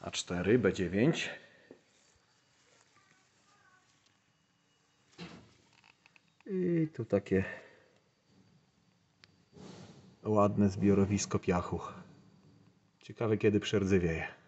A4, B9. I tu takie ładne zbiorowisko piachu. Ciekawe kiedy przerdzewieje.